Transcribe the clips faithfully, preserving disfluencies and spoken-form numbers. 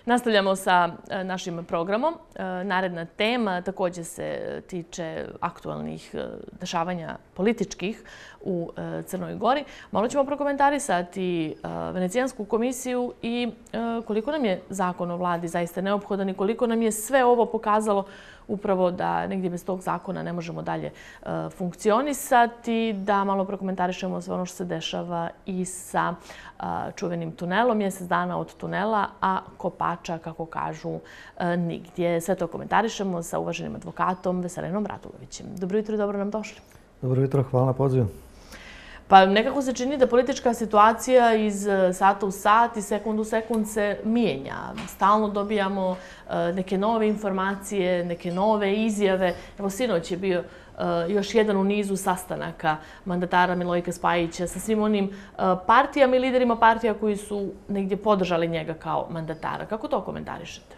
Nastavljamo sa našim programom. Naredna tema također se tiče aktualnih dešavanja političkih u Crnoj Gori. Malo ćemo prokomentarisati Venecijansku komisiju i koliko nam je zakon o vladi zaista neophodan i koliko nam je sve ovo pokazalo upravo da negdje bez tog zakona ne možemo dalje funkcionisati, da malo prokomentarišemo sve ono što se dešava i sa čuvenim tunelom, mjesec dana od tunela, a kopača, kako kažu, nigdje. Sve to komentarišemo sa uvaženim advokatom Veselinom Radulovićem. Dobro jutro i dobro nam došli. Dobro jutro, hvala na pozivu. Pa nekako se čini da politička situacija iz sata u sat i sekund u sekund se mijenja. Stalno dobijamo neke nove informacije, neke nove izjave. Evo, sinoć je bio još jedan u nizu sastanaka mandatara Milojka Spajića sa svim onim partijama i liderima partija koji su negdje podržali njega kao mandatara. Kako to komentarišete?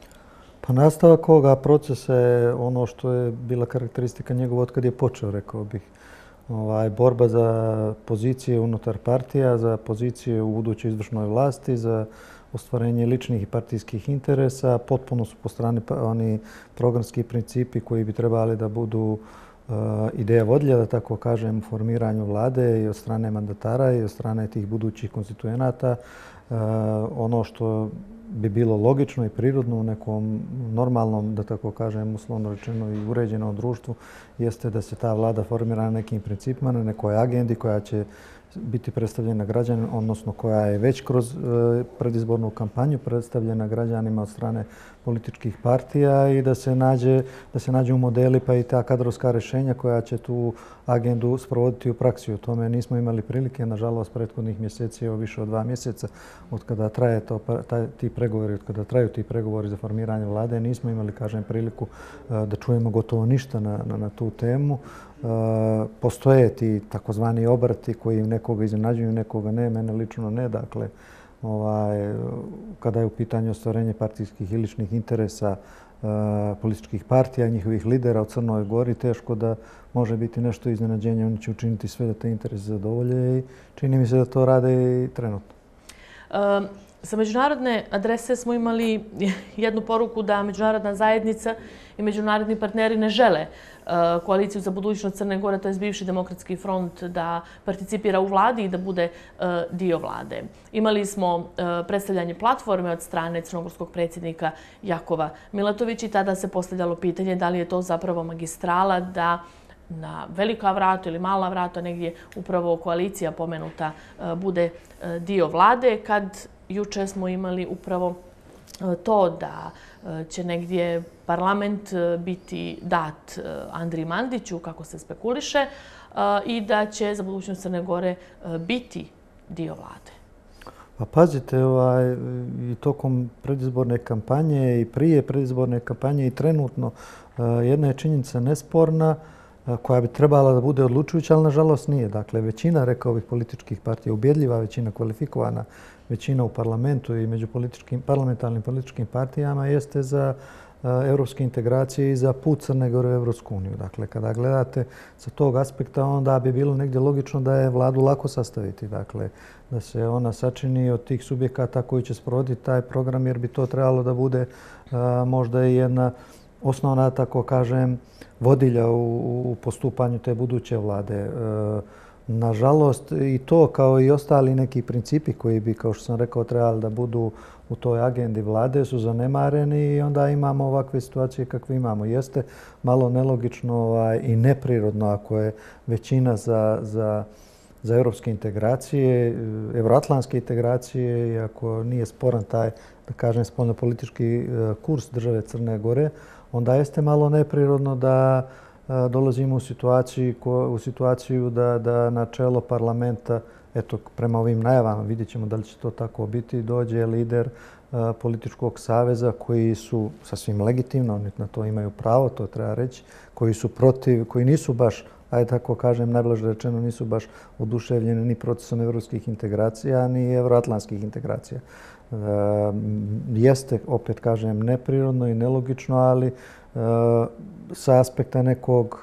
Pa nastavak ovoga procesa je ono što je bila karakteristika njegova od kad je počeo, rekao bih. Ovaj, borba za pozicije unutar partija, za pozicije u budućoj izvršnoj vlasti, za ostvarenje ličnih i partijskih interesa. Potpuno su po strani oni programski principi koji bi trebali da budu uh, ideja vodilja, da tako kažem, u formiranju vlade i od strane mandatara i od strane tih budućih konstituenata. Uh, ono što bi bilo logično i prirodno u nekom normalnom, da tako kažem, uslovno rečeno i uređenom društvu, jeste da se ta vlada formira na nekim principima, na nekoj agendi koja će biti predstavljena građanima, odnosno koja je već kroz predizbornu kampanju predstavljena građanima od strane političkih partija i da se nađe, da se nađu modeli pa i ta kadrovska rješenja koja će tu agendu sprovoditi u praksi. U tome nismo imali prilike, nažalost, prethodnih mjeseci, evo više od dva mjeseca, od kada traje to, taj, ti pregovori, od kada traju ti pregovori za formiranje vlade, nismo imali, kažem, priliku da čujemo gotovo ništa na, na, na tu temu. Uh, postoje ti takozvani obrati koji nekoga iznenađuju, nekoga ne, mene lično ne. Dakle, ovaj, kada je u pitanju ostvarenje partijskih i ličnih interesa uh, političkih partija i njihovih lidera u Crnoj Gori, teško da može biti nešto iznenađenje. Oni će učiniti sve da te interese zadovolje i čini mi se da to rade i trenutno. Um. Sa međunarodne adrese smo imali jednu poruku da međunarodna zajednica i međunarodni partneri ne žele koaliciju za budućnost Crne Gore, to je bivši demokratski front, da participira u vladi i da bude dio vlade. Imali smo predstavljanje platforme od strane crnogorskog predsjednika Jakova Milatovića i tada se postavljalo pitanje da li je to zapravo magistrala da na velika vrata ili mala vrata negdje upravo koalicija pomenuta bude dio vlade, kad juče smo imali upravo to da će negdje parlament biti dat Andriji Mandiću, kako se spekuliše, i da će za budućnost Crne Gore biti dio vlade. Pa pazite, ovaj, i tokom predizborne kampanje i prije predizborne kampanje i trenutno jedna je činjenica nesporna koja bi trebala da bude odlučujuća, ali nažalost nije. Dakle, većina, rekao bih, političkih partija, ubjedljiva većina, kvalifikovana većina u parlamentu i među političkim, parlamentarnim političkim partijama jeste za evropske integracije i za put Crne Gore u Evropsku uniju. Dakle, kada gledate sa tog aspekta, onda bi bilo negdje logično da je vladu lako sastaviti. Dakle, da se ona sačini od tih subjekata koji će sprovoditi taj program, jer bi to trebalo da bude a, možda i jedna osnovna, tako kažem, vodilja u, u postupanju te buduće vlade. E, Nažalost, i to kao i ostali neki principi koji bi, kao što sam rekao, trebali da budu u toj agendi vlade su zanemareni i onda imamo ovakve situacije kakve imamo. Jeste malo nelogično ovaj, i neprirodno ako je većina za, za, za evropske integracije, evroatlantske integracije i ako nije sporan taj, da kažem, spoljnopolitički kurs države Crne Gore, onda jeste malo neprirodno da dolazimo u situaciju, u situaciju da, da na čelo parlamenta, eto, prema ovim najavama, vidjet ćemo da li će to tako biti, dođe lider a, političkog saveza koji su sasvim legitimno, oni na to imaju pravo, to treba reći, koji su protiv, koji nisu baš, ajde tako kažem, najblaže rečeno, nisu baš oduševljeni ni procesom evropskih integracija, ni evroatlantskih integracija. E, jeste, opet kažem, neprirodno i nelogično, ali sa aspekta nekog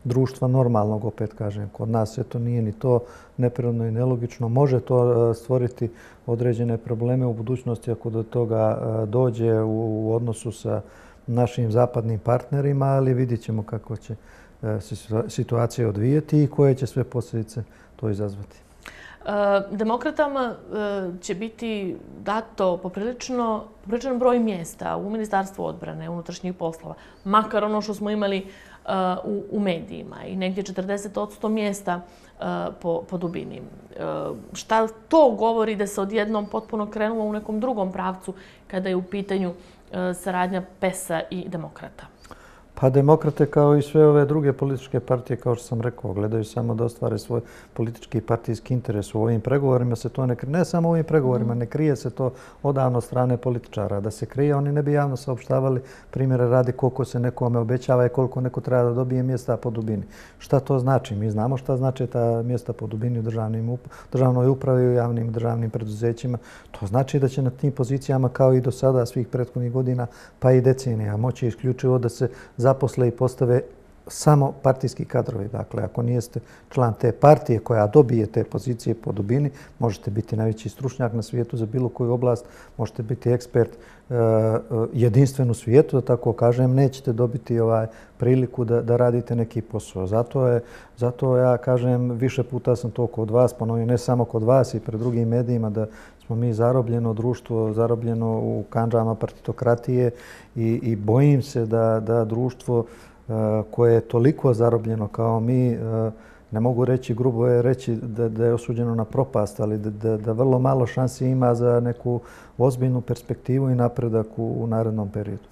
društva normalnog, opet kažem. Kod nas to nije ni to neprirodno i nelogično. Može to stvoriti određene probleme u budućnosti ako do toga dođe u odnosu sa našim zapadnim partnerima, ali vidjet ćemo kako će situacija odvijeti i koje će sve posljedice to izazvati. Demokratama će biti dato poprilično, popriličan broj mjesta u Ministarstvu odbrane, unutrašnjih poslova, makar ono što smo imali u, u medijima i negdje četrdeset posto mjesta po, po dubini. Šta to govori da se odjednom potpuno krenulo u nekom drugom pravcu kada je u pitanju saradnja P E S-a i demokrata? Pa demokrate kao i sve ove druge političke partije, kao što sam rekao, gledaju samo da ostvare svoj politički i partijski interes. U ovim pregovorima se to ne krije. Ne samo u ovim pregovorima, ne krije se to odavno od strane političara. Da se krije, oni ne bi javno saopštavali primjere radi koliko se nekome obećava i koliko neko treba da dobije mjesta po dubini. Šta to znači? Mi znamo šta znači ta mjesta po dubini u državnoj upravi i u javnim državnim preduzećima. To znači da će na tim pozicijama, kao i do sada svih prethodnih godina, pa i decenija, moći isključivo da se zaposle i postave samo partijski kadrovi. Dakle, ako nijeste član te partije koja dobije te pozicije po dubini, možete biti najveći stručnjak na svijetu za bilo koju oblast, možete biti ekspert jedinstven u svijetu, da tako kažem, nećete dobiti ovaj priliku da, da radite neki posao. Zato, je, zato ja kažem, više puta sam to kod vas ponovio, ne samo kod vas i pred drugim medijima, da smo mi zarobljeno društvo, zarobljeno u kandžama partitokratije i, i bojim se da, da društvo koje je toliko zarobljeno kao mi, ne mogu reći, grubo je reći da, da je osuđeno na propast, ali da, da, da vrlo malo šansi ima za neku ozbiljnu perspektivu i napredak u, u narednom periodu.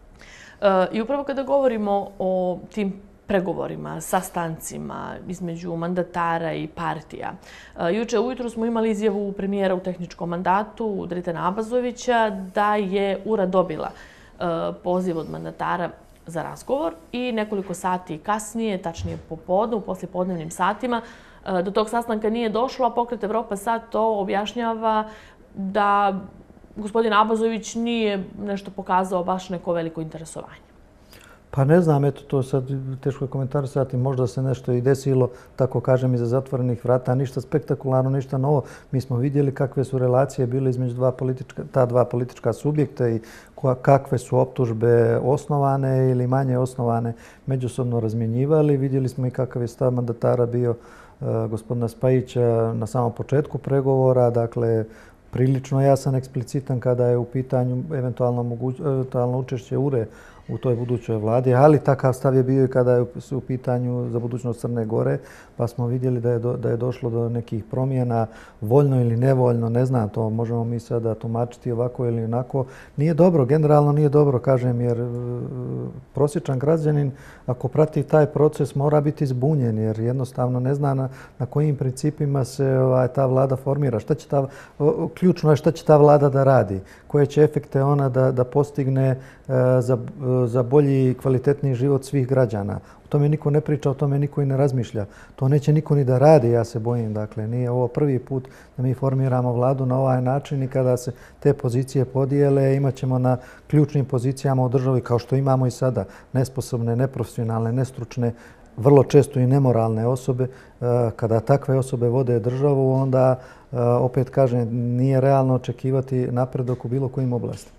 I upravo kada govorimo o tim pregovorima, sastancima između mandatara i partija. Juče ujutru smo imali izjavu premijera u tehničkom mandatu Dritana Abazovića da je U R A dobila poziv od mandatara za razgovor i nekoliko sati kasnije, tačnije popodne, u poslijepodnevnim satima, do tog sastanka nije došlo, a Pokret Evropa sad to objašnjava da gospodin Abazović nije nešto pokazao baš neko veliko interesovanje. Pa ne znam, eto to sad teško je komentarisati, možda se nešto i desilo, tako kažem, iza zatvorenih vrata, ništa spektakularno, ništa novo. Mi smo vidjeli kakve su relacije bile između dva politička, ta dva politička subjekta i kakve su optužbe osnovane ili manje osnovane međusobno razmjenjivali. Vidjeli smo i kakav je stav mandatara bio gospodina Spajića na samom početku pregovora, dakle prilično jasan, eksplicitan kada je u pitanju eventualno, moguć, eventualno učešće U R E u toj budućoj vladi, ali takav stav je bio i kada je u pitanju za budućnost Crne Gore, pa smo vidjeli da je, do, da je došlo do nekih promjena, voljno ili nevoljno, ne znam, to možemo mi sada tumačiti ovako ili onako. Nije dobro, generalno nije dobro, kažem, jer prosječan građanin, ako prati taj proces, mora biti zbunjen, jer jednostavno ne zna na, na kojim principima se ovaj, ta vlada formira. Šta će ta, ključno je šta će ta vlada da radi, koje će efekte ona da, da postigne e, za za bolji i kvalitetniji život svih građana. O tome niko ne priča, o tome niko i ne razmišlja. To neće niko ni da radi, ja se bojim. Dakle, nije ovo prvi put da mi formiramo vladu na ovaj način i kada se te pozicije podijele, imat ćemo na ključnim pozicijama u državi, kao što imamo i sada, nesposobne, neprofesionalne, nestručne, vrlo često i nemoralne osobe. Kada takve osobe vode državu, onda, opet kažem, nije realno očekivati napredak u bilo kojim oblastima.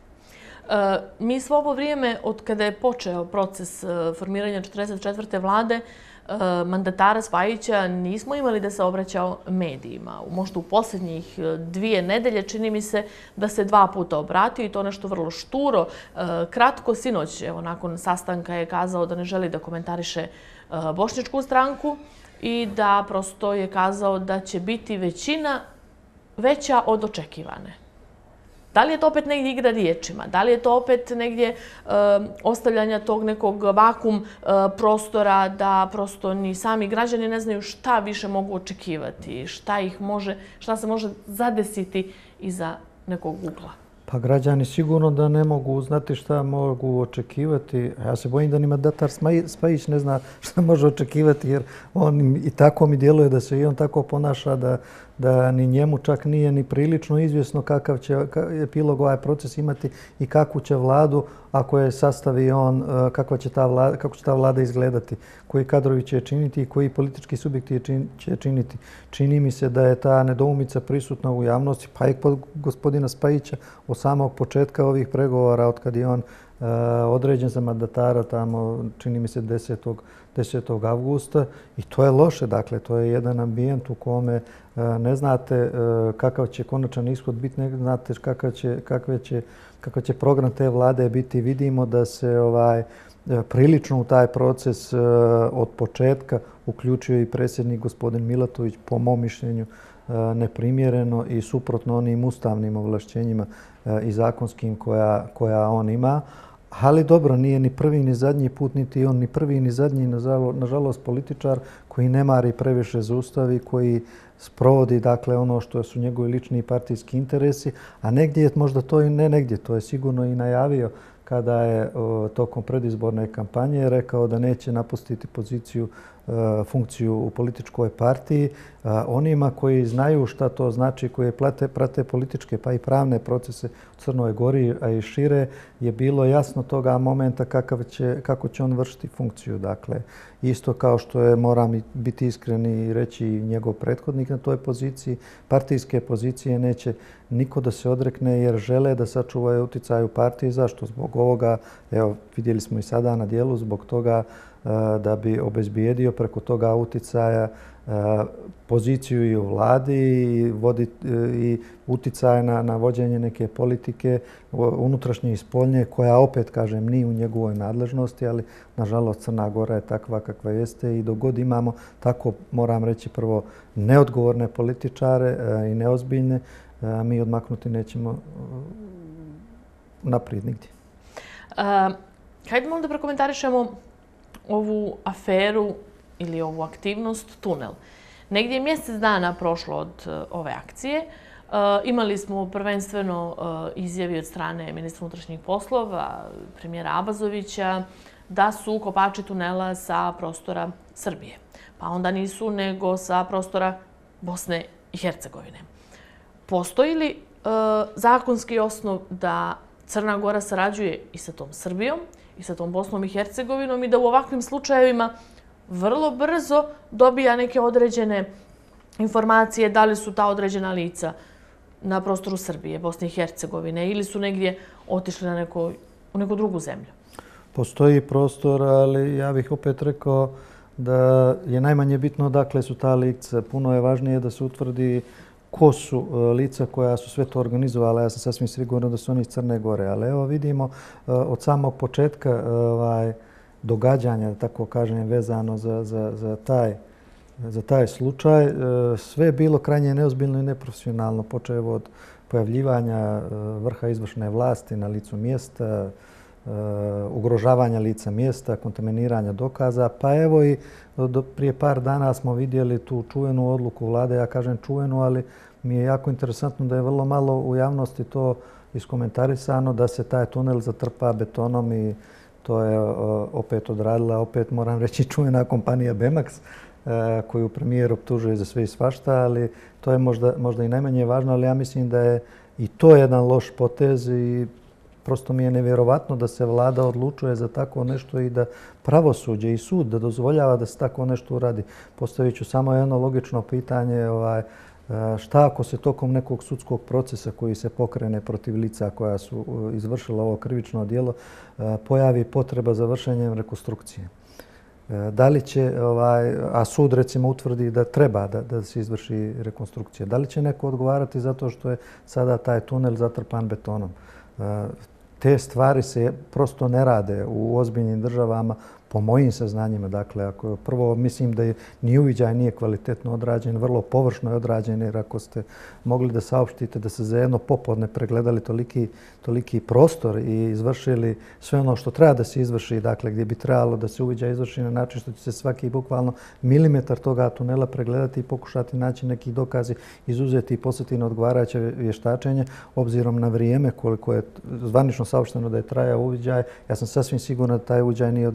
Mi svo ovo vrijeme, od kada je počeo proces formiranja četrdeset četvrte vlade, mandatara Spajića nismo imali da se obraćao medijima. Možda u posljednjih dvije nedelje čini mi se da se dva puta obratio i to nešto vrlo šturo. Kratko, sinoć, evo, nakon sastanka je kazao da ne želi da komentariše bošnjačku stranku i da prosto je kazao da će biti većina veća od očekivane. Da li je to opet negdje igra riječima? Da li je to opet negdje e, ostavljanja tog nekog vakum e, prostora da prosto ni sami građani ne znaju šta više mogu očekivati, šta ih može, šta se može zadesiti iza nekog ugla? Pa građani sigurno da ne mogu znati šta mogu očekivati. Ja se bojim da ni mandatar Spajić ne zna šta može očekivati, jer on i tako mi djeluje da se i on tako ponaša da, da ni njemu čak nije ni prilično izvjesno kakav će epilog ovaj proces imati i kakvu će vladu, ako je sastavi on, kakva će ta vlada, kako će ta vlada izgledati, koji kadrovi će je činiti i koji politički subjekti će je činiti. Čini mi se da je ta nedoumica prisutna u javnosti, pa i kod gospodina Spajića od samog početka ovih pregovora, od kad je on određen za mandatara tamo, čini mi se desetog avgusta, i to je loše. Dakle, to je jedan ambijent u kome ne znate kakav će konačan ishod biti, ne znate kakav će, kakve će, kakav će program te vlade biti. Vidimo da se ovaj, prilično u taj proces od početka uključio i predsjednik gospodin Milatović, po mom mišljenju, neprimjereno i suprotno onim ustavnim ovlašćenjima i zakonskim koja, koja on ima. Ali dobro, nije ni prvi ni zadnji put, niti on ni prvi ni zadnji, nažalost, političar koji ne mari previše za ustav i koji sprovodi dakle, ono što su njegovi lični i partijski interesi, a negdje je možda to i ne negdje, to je sigurno i najavio kada je o, tokom predizborne kampanje rekao da neće napustiti poziciju, e, funkciju u političkoj partiji. E, onima koji znaju šta to znači, koji plate, prate političke pa i pravne procese u Crnoj Gori, a i šire, je bilo jasno toga momenta kakav će, kako će on vršiti funkciju. Dakle, isto kao što je, moram biti iskren i reći, njegov prethodnik na toj poziciji, partijske pozicije neće niko da se odrekne jer žele da sačuvaju uticaj u partiji. Zašto? Zbog ovoga, evo, vidjeli smo i sada na dijelu, zbog toga da bi obezbijedio preko toga uticaja poziciju i u vladi i, vodi, i uticaj na, na vođenje neke politike unutrašnje i spoljnje, koja opet, kažem, nije u njegovoj nadležnosti, ali nažalost Crna Gora je takva kakva jeste i dok god imamo tako, moram reći, prvo neodgovorne političare i neozbiljne, mi odmaknuti nećemo naprijed nigdje. Uh, hajde malo da prokomentarišemo ovu aferu ili ovu aktivnost Tunel. Negdje je mjesec dana prošlo od uh, ove akcije. Uh, imali smo prvenstveno uh, izjavi od strane ministra unutrašnjih poslova, premijera Abazovića, da su kopači tunela sa prostora Srbije. Pa onda nisu nego sa prostora Bosne i Hercegovine. Postoji li uh, zakonski osnov da Crna Gora sarađuje i sa tom Srbijom i sa tom Bosnom i Hercegovinom i da u ovakvim slučajevima vrlo brzo dobija neke određene informacije da li su ta određena lica na prostoru Srbije, Bosne i Hercegovine ili su negdje otišli na neko, u neku drugu zemlju? Postoji prostor, ali ja bih opet rekao da je najmanje bitno dakle su ta lica. Puno je važnije da se utvrdi ko su lica koja su sve to organizovala. Ja sam sasvim siguran da su oni iz Crne Gore. Ali evo vidimo od samog početka ovaj, događanja, da tako kažem, vezano za, za, za, taj, za taj slučaj, sve je bilo krajnje neozbiljno i neprofesionalno, počev od pojavljivanja vrha izvršne vlasti na licu mjesta, ugrožavanja lica mjesta, kontaminiranja dokaza. Pa evo i do prije par dana smo vidjeli tu čuvenu odluku vlade. Ja kažem čuvenu, ali mi je jako interesantno da je vrlo malo u javnosti to iskomentarisano, da se taj tunel zatrpa betonom i to je opet odradila, opet moram reći, čuvena kompanija Bemax, koju premijer optužuje za sve i svašta, ali to je možda, možda i najmanje važno, ali ja mislim da je i to jedan loš potez i prosto mi je nevjerovatno da se vlada odlučuje za tako nešto i da pravosuđe i sud da dozvoljava da se tako nešto uradi. Postavit ću samo jedno logično pitanje, ovaj, šta ako se tokom nekog sudskog procesa koji se pokrene protiv lica koja su izvršila ovo krivično djelo pojavi potreba za vršenjem rekonstrukcije? Da li će, ovaj, a sud recimo utvrdi da treba da, da se izvrši rekonstrukcija, da li će neko odgovarati zato što je sada taj tunel zatrpan betonom? Te stvari se prosto ne rade u ozbiljnim državama, po mojim saznanjima. Dakle, ako prvo mislim da je ni uviđaj nije kvalitetno odrađen, vrlo površno je odrađen, jer ako ste mogli da saopštite da se za jedno popodne pregledali toliki, toliki prostor i izvršili sve ono što treba da se izvrši, dakle gdje bi trebalo da se uviđaj izvrši na način što će se svaki bukvalno milimetar toga tunela pregledati i pokušati naći neki dokazi, izuzeti i poslati na odgovarajuće vještačenje, obzirom na vrijeme koliko je zvanično saopšteno da je trajao uviđaj. Ja sam sasvim siguran da taj uviđaj nije odrađen kvalitetno.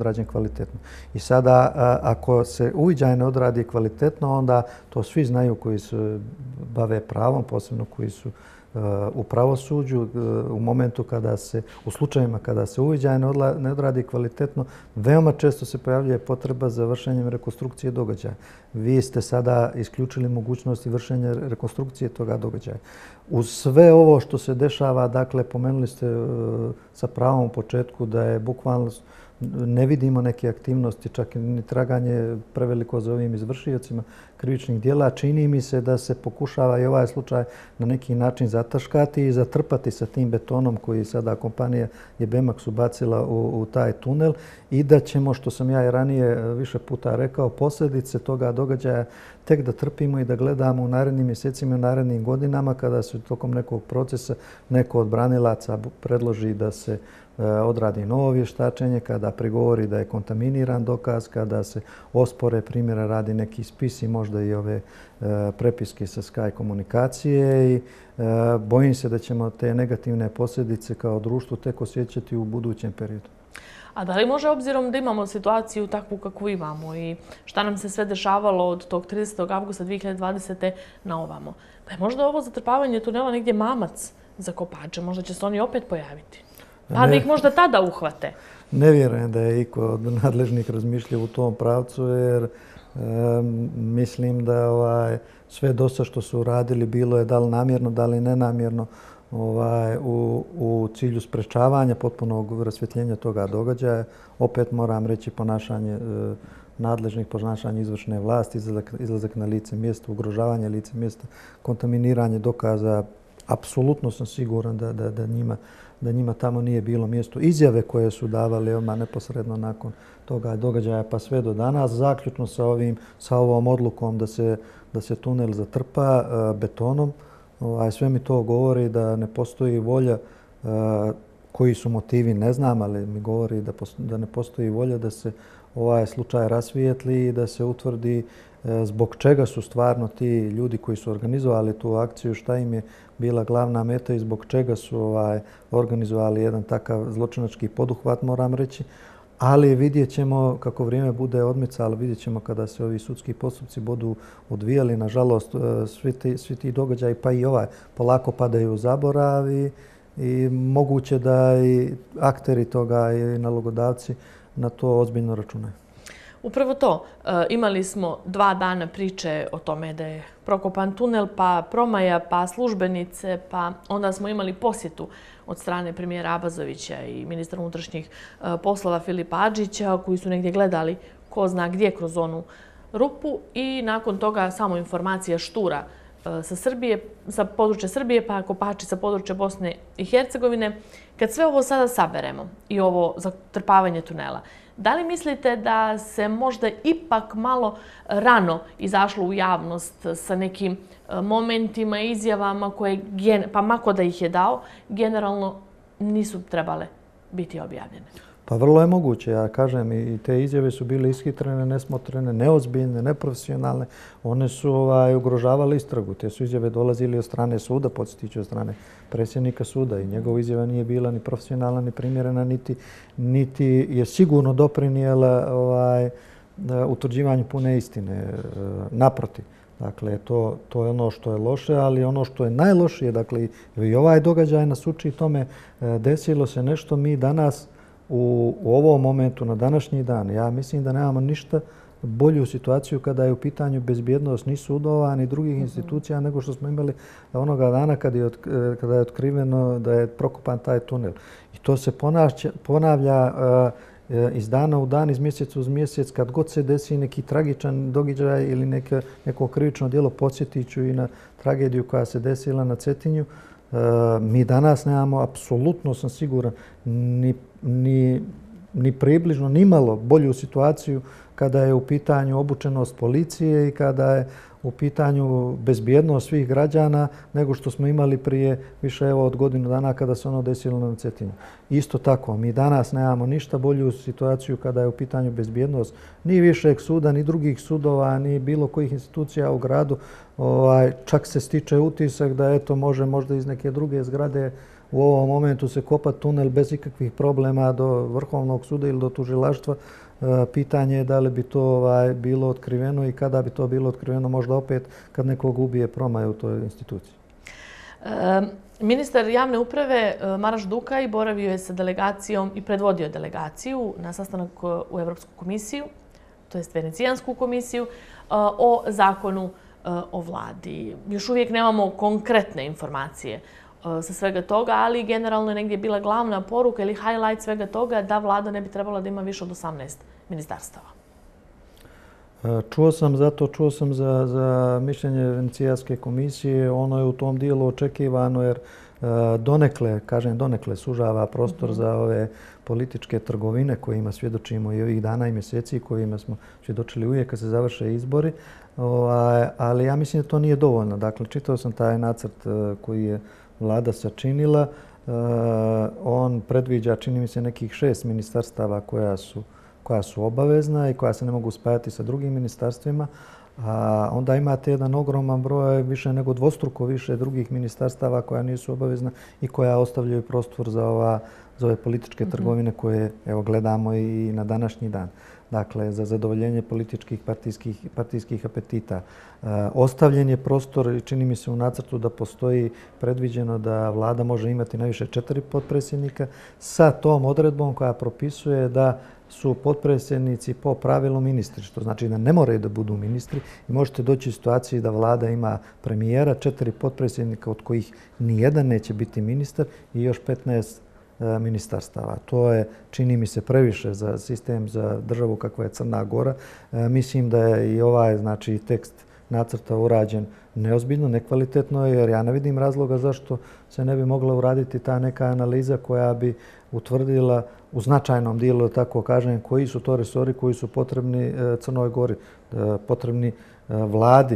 kvalitetno. I sada, ako se uviđaj ne odradi kvalitetno, onda to svi znaju koji se bave pravom, posebno koji su u pravosuđu, u momentu kada se, u slučajima kada se uviđaj ne odradi kvalitetno, veoma često se pojavljuje potreba za vršenjem rekonstrukcije događaja. Vi ste sada isključili mogućnosti vršenja rekonstrukcije toga događaja. Uz sve ovo što se dešava, dakle, pomenuli ste sa pravom u početku da je bukvalno ne vidimo neke aktivnosti, čak ni traganje preveliko za ovim izvršiocima krivičnih djela. Čini mi se da se pokušava i ovaj slučaj na neki način zataškati i zatrpati sa tim betonom koji sada kompanija Jebemax ubacila u, u taj tunel i da ćemo, što sam ja i ranije više puta rekao, posljedice toga događaja tek da trpimo i da gledamo u narednim mjesecima i u narednim godinama kada se tokom nekog procesa neko od branilaca predloži da se odradi novo vještačenje, kada prigovori da je kontaminiran dokaz, kada se ospore primjera radi neki spisi, možda i ove prepiske sa Sky komunikacije i bojim se da ćemo te negativne posljedice kao društvo tek osjećati u budućem periodu. A da li može, obzirom da imamo situaciju takvu kakvu imamo i šta nam se sve dešavalo od tog tridesetog avgusta dvije hiljade dvadesete na ovamo, da je možda ovo zatrpavanje tunela negdje mamac za kopače? Možda će se oni opet pojaviti? Pa da ih možda tada uhvate. Ne vjerujem da je iko od nadležnih razmišljao u tom pravcu, jer mislim da ovaj, sve dosta što su uradili bilo je da li namjerno, da li nenamjerno ovaj, u, u cilju sprečavanja potpunog rasvjetljenja toga događaja. Opet moram reći ponašanje e, nadležnih, ponašanje izvršne vlasti, izlazak, izlazak na lice mjesta, ugrožavanje lice mjesta, kontaminiranje dokaza. Apsolutno sam siguran da, da, da njima da njima tamo nije bilo mjesto. Izjave koje su davali odmah neposredno nakon toga događaja pa sve do danas, zaključno sa, ovim, sa ovom odlukom da se, da se tunel zatrpa uh, betonom. Ovaj, sve mi to govori da ne postoji volja, uh, koji su motivi ne znam, ali mi govori da, da ne postoji volja da se ovaj slučaj rasvijetli i da se utvrdi zbog čega su stvarno ti ljudi koji su organizovali tu akciju, šta im je bila glavna meta i zbog čega su ovaj, organizovali jedan takav zločinački poduhvat, moram reći. Ali vidjet ćemo kako vrijeme bude odmicalo, vidjet ćemo kada se ovi sudski postupci budu odvijali. Nažalost, svi ti, svi ti događaji, pa i ovaj, polako padaju u zaborav i, i moguće da i akteri toga i nalogodavci na to ozbiljno računaju. Upravo to. E, imali smo dva dana priče o tome da je prokopan tunel, pa promaja, pa službenice, pa onda smo imali posjetu od strane premijera Abazovića i ministra unutrašnjih e, poslova Filipa Adžića, koji su negdje gledali ko zna gdje kroz onu rupu i nakon toga samo informacija štura e, sa Srbije, sa područja Srbije, pa kopači sa područja Bosne i Hercegovine. Kad sve ovo sada saberemo i ovo zatrpavanje tunela, da li mislite da se možda ipak malo rano izašlo u javnost sa nekim momentima, izjavama koje, pa mako da ih je dao, generalno nisu trebale biti objavljene? Pa vrlo je moguće. Ja kažem, i te izjave su bile ishitrene, nesmotrene, neozbiljne, neprofesionalne. One su ovaj, ugrožavale istragu. Te su izjave dolazili od strane suda, podsjetiću od strane predsjednika suda i njegova izjava nije bila ni profesionalna, ni primjerena, niti, niti je sigurno doprinijela ovaj, utvrđivanju pune istine. Naprotiv. Dakle, to, to je ono što je loše, ali ono što je najlošije, dakle, i ovaj događaj nas uči tome, desilo se nešto mi danas U, u ovom momentu, na današnji dan, ja mislim da nemamo ništa bolju situaciju kada je u pitanju bezbjednost ni sudova, ni drugih institucija nego što smo imali onoga dana kada je, kada je otkriveno da je prokopan taj tunel. I to se ponavlja, ponavlja uh, iz dana u dan, iz mjeseca uz mjesec, kad god se desi neki tragičan događaj ili neke, neko krivično djelo, podsjetiću i na tragediju koja se desila na Cetinju. Uh, mi danas nemamo, apsolutno sam siguran, ni, ni, ni približno, ni malo bolju situaciju kada je u pitanju obučenost policije i kada je u pitanju bezbjednost svih građana nego što smo imali prije više evo, od godinu dana kada se ono desilo na Cetinju. Isto tako, mi danas nemamo ništa bolju situaciju kada je u pitanju bezbjednost ni višeg suda, ni drugih sudova, ni bilo kojih institucija u gradu. Ovaj, čak se stiče utisak da eto može možda iz neke druge zgrade u ovom momentu se kopa tunel bez ikakvih problema do Vrhovnog suda ili do tužilaštva. Pitanje je da li bi to ovaj, bilo otkriveno i kada bi to bilo otkriveno, možda opet kad nekog ubije promaju u toj instituciji. E, ministar javne uprave Maraš Dukaj boravio je sa delegacijom i predvodio delegaciju na sastanak u Evropsku komisiju, to jest Venecijansku komisiju, o zakonu o vladi. Još uvijek nemamo konkretne informacije sa svega toga, ali generalno je negdje bila glavna poruka ili highlight svega toga da vlada ne bi trebala da ima više od osamnaest ministarstava. Čuo sam zato, čuo sam za, za mišljenje Venecijanske komisije. Ono je u tom dijelu očekivano jer donekle, kažem donekle, sužava prostor za ove političke trgovine kojima svjedočimo i ovih dana i mjeseci kojima smo svjedočili uvijek kad se završe izbori. Ali ja mislim da to nije dovoljno. Dakle, čitao sam taj nacrt koji je vlada sačinila. On predviđa, čini mi se, nekih šest ministarstava koja su koja su obavezna i koja se ne mogu spajati sa drugim ministarstvima. A onda imate jedan ogroman broj, više nego dvostruko više drugih ministarstava koja nisu obavezna i koja ostavljaju prostor za, ova, za ove političke trgovine koje evo, gledamo i na današnji dan. Dakle, za zadovoljenje političkih partijskih, partijskih apetita. E, ostavljen je prostor i čini mi se u nacrtu da postoji predviđeno da vlada može imati najviše četiri potpredsjednika sa tom odredbom koja propisuje da su potpredsjednici po pravilu ministri, što znači da ne moraju da budu ministri i možete doći u situaciji da vlada ima premijera, četiri potpredsjednika od kojih nijedan neće biti ministar i još petnaest ministarstava. To je, čini mi se, previše za sistem, za državu kakva je Crna Gora. E, mislim da je i ovaj znači, tekst nacrta urađen neozbiljno, nekvalitetno, jer ja ne vidim razloga zašto se ne bi mogla uraditi ta neka analiza koja bi utvrdila u značajnom dijelu, tako kažem, koji su to resori koji su potrebni Crnoj Gori, potrebni vladi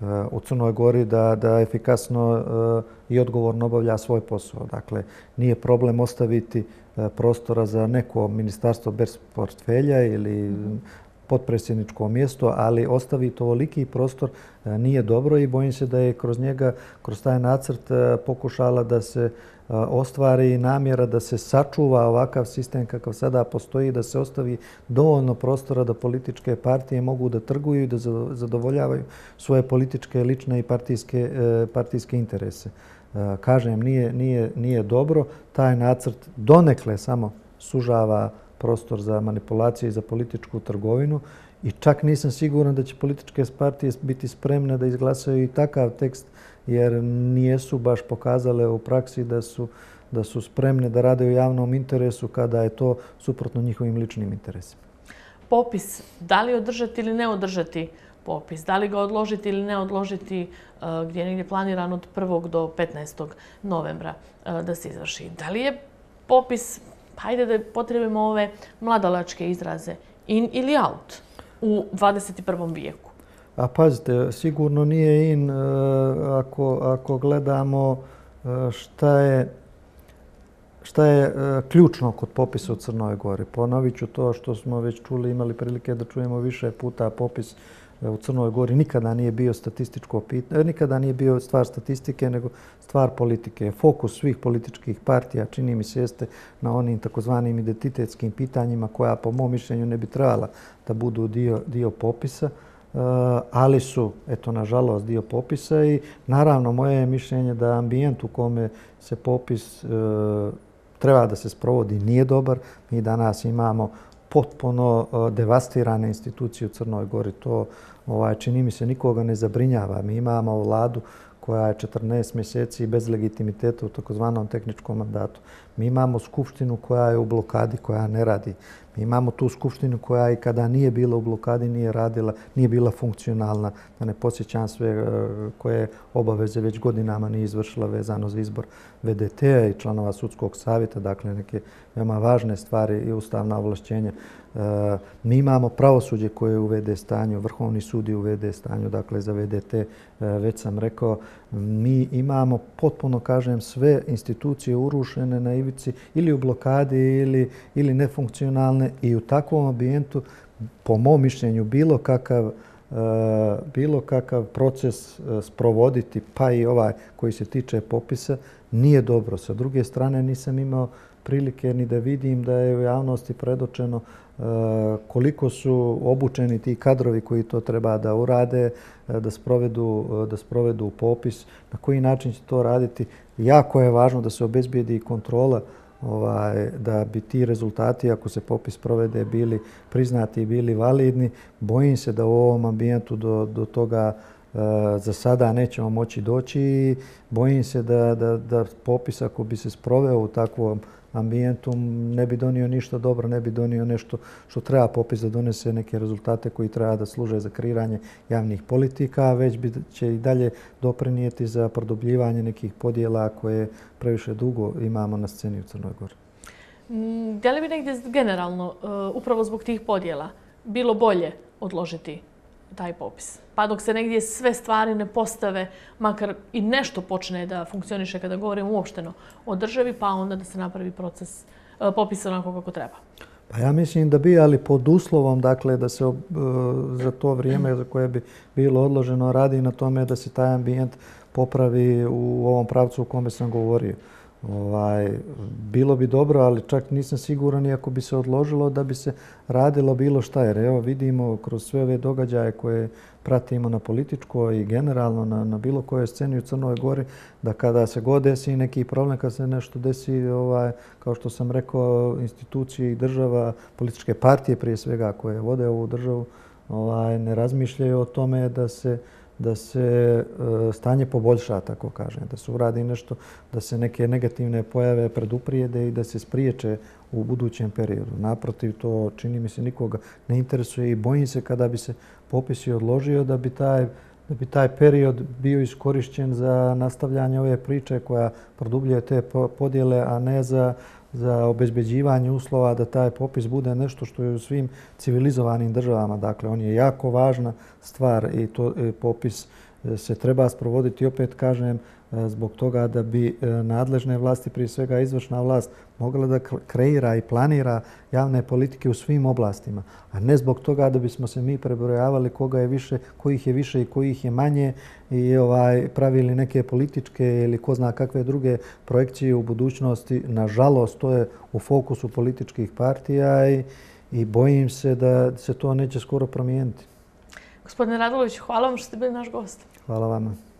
u Crnoj Gori da, da efikasno i odgovorno obavlja svoj posao. Dakle, nije problem ostaviti prostora za neko ministarstvo bez portfelja ili potpredsjedničko mjesto, ali ostaviti ovoliki prostor nije dobro i bojim se da je kroz njega, kroz taj nacrt pokušala da se ostvari namjera da se sačuva ovakav sistem kakav sada postoji, da se ostavi dovoljno prostora da političke partije mogu da trguju i da zadovoljavaju svoje političke, lične i partijske, partijske interese. Kažem, nije, nije, nije dobro. Taj nacrt donekle samo sužava prostor za manipulacije i za političku trgovinu i čak nisam siguran da će političke partije biti spremne da izglasaju i takav tekst jer nijesu baš pokazale u praksi da su, da su spremne da rade u javnom interesu kada je to suprotno njihovim ličnim interesima. Popis, da li održati ili ne održati popis, da li ga odložiti ili ne odložiti gdje je negdje planiran od prvog do petnaestog novembra da se izvrši. Da li je popis, hajde da potrebujemo ove mladalačke izraze, in ili out u dvadeset prvom vijeku? A pazite, sigurno nije in ako, ako gledamo šta je, šta je ključno kod popisa u Crnoj Gori. Ponovit ću to što smo već čuli, imali prilike da čujemo više puta. Popis u Crnoj Gori nikada nije bio statističko pitanje, nikada nije bio stvar statistike, nego stvar politike. Fokus svih političkih partija, čini mi se, jeste na onim takozvanim identitetskim pitanjima koja, po mom mišljenju, ne bi trebala da budu dio, dio popisa, ali su, eto, nažalost, dio popisa i naravno moje je mišljenje da ambijent u kome se popis treba da se sprovodi nije dobar. Mi danas imamo potpuno devastirane institucije u Crnoj Gori. To ovaj, čini mi se nikoga ne zabrinjava. Mi imamo vladu koja je četrnaest mjeseci bez legitimiteta u takozvanom tehničkom mandatu. Mi imamo skupštinu koja je u blokadi, koja ne radi. Mi imamo tu skupštinu koja i kada nije bila u blokadi nije radila, nije bila funkcionalna. Da ne podsjećam sve koje obaveze već godinama nije izvršila vezano za izbor V D T-a i članova sudskog savjeta, dakle neke veoma važne stvari i ustavna ovlašćenja. Mi imamo pravosuđe koje je u V D stanju, Vrhovni sud je u V D stanju, dakle za V D T već sam rekao. Mi imamo potpuno, kažem, sve institucije urušene na ivici ili u blokadi ili, ili nefunkcionalne i u takvom ambijentu, po mom mišljenju, bilo kakav bilo kakav proces sprovoditi, pa i ovaj koji se tiče popisa, nije dobro. Sa druge strane nisam imao prilike ni da vidim da je u javnosti predočeno koliko su obučeni ti kadrovi koji to treba da urade, da sprovedu, da sprovedu popis, na koji način će to raditi. Jako je važno da se obezbijedi kontrola ovaj, da bi ti rezultati, ako se popis provede, bili priznati i bili validni. Bojim se da u ovom ambijentu do, do toga e, za sada nećemo moći doći i bojim se da, da, da popis, ako bi se sproveo u takvom ambijentu, ne bi donio ništa dobro, ne bi donio nešto što treba popis da donese neke rezultate koji treba da služe za kreiranje javnih politika, već bi će i dalje doprinijeti za produbljivanje nekih podjela koje previše dugo imamo na sceni u Crnoj Gori. Da li bi negdje generalno, upravo zbog tih podjela, bilo bolje odložiti taj popis? Pa dok se negdje sve stvari ne postave, makar i nešto počne da funkcioniše kada govorimo uopšteno o državi, pa onda da se napravi proces popis onako kako treba. Pa ja mislim da bi, ali pod uslovom dakle, da se uh, za to vrijeme za koje bi bilo odloženo radi na tome da se taj ambijent popravi u ovom pravcu u kome sam govorio. Ovaj, bilo bi dobro, ali čak nisam siguran i ako bi se odložilo da bi se radilo bilo šta. Jer evo vidimo kroz sve ove događaje koje pratimo na političkoj i generalno na, na bilo kojoj sceni u Crnoj Gori, da kada se god desi neki problem, kada se nešto desi, ovaj, kao što sam rekao, institucije i država, političke partije prije svega koje vode ovu državu, ovaj, ne razmišljaju o tome da se da se e, stanje poboljša, tako kažem, da se uradi nešto, da se neke negativne pojave preduprijede i da se spriječe u budućem periodu. Naprotiv, to čini mi se nikoga ne interesuje i bojim se kada bi se popis i odložio da bi taj, da bi taj period bio iskorišćen za nastavljanje ove priče koja produbljuje te podjele, a ne za za obezbeđivanje uslova da taj popis bude nešto što je u svim civilizovanim državama. Dakle, on je jako važna stvar i to popis se treba sprovoditi, opet kažem, zbog toga da bi nadležne vlasti, prije svega izvršna vlast, mogla da kreira i planira javne politike u svim oblastima, a ne zbog toga da bismo se mi prebrojavali koga je više, kojih je više i kojih je manje i ovaj, pravili neke političke ili ko zna kakve druge projekcije u budućnosti. Nažalost, to je u fokusu političkih partija i, i bojim se da se to neće skoro promijeniti. Gospodine Radulović, hvala vam što ste bili naš gost. Hvala vama.